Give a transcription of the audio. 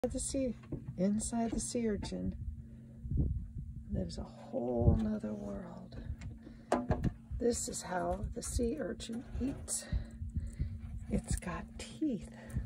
Inside the sea urchin lives a whole nother world. This is how the sea urchin eats. It's got teeth.